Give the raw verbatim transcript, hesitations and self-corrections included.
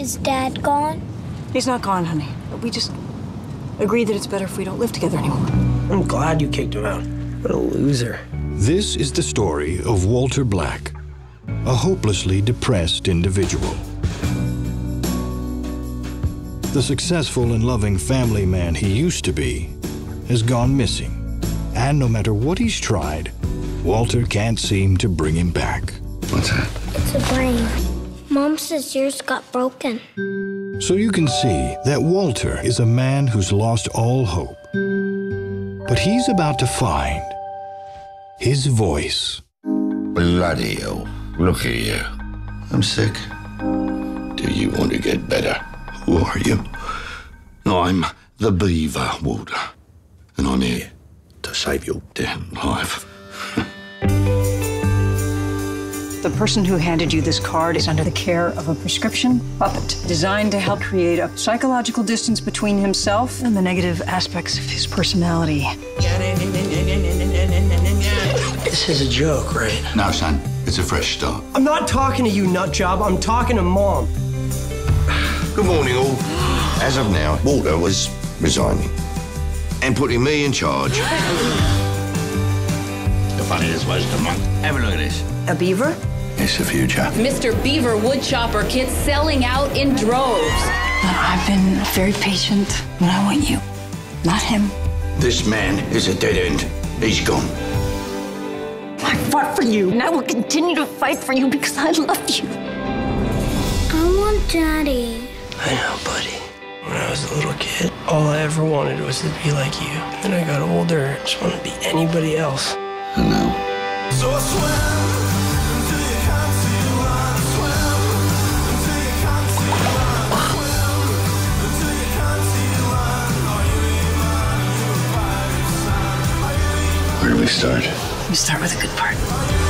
Is Dad gone? He's not gone, honey. We just agreed that it's better if we don't live together anymore. I'm glad you kicked him out. What a loser. This is the story of Walter Black, a hopelessly depressed individual. The successful and loving family man he used to be has gone missing. And no matter what he's tried, Walter can't seem to bring him back. What's that? It's a brain. Mom says yours got broken. So you can see that Walter is a man who's lost all hope. But he's about to find his voice. Bloody hell. Look at you. I'm sick. Do you want to get better? Who are you? I'm the Beaver, Walter. And I'm here to save your damn life. The person who handed you this card is under the care of a prescription puppet designed to help create a psychological distance between himself and the negative aspects of his personality. This is a joke, right? No, son. It's a fresh start. I'm not talking to you, nut job. I'm talking to Mom. Good morning, all. As of now, Walter was resigning and putting me in charge. The funniest was the month. Have a look at this. A beaver? It's the future. Mister Beaver Woodchopper kits selling out in droves. I've been very patient, and I want you, not him. This man is a dead end. He's gone. I fought for you, and I will continue to fight for you because I love you. I want Daddy. I know, buddy. When I was a little kid, all I ever wanted was to be like you. And then I got older, I just wanted to be anybody else. I know. So I swim until you can't see one. Swim until you can't see one. Swim until you can't see one. Are you even? You're a pirate son. Are you even? Where do we start? We start with a good part.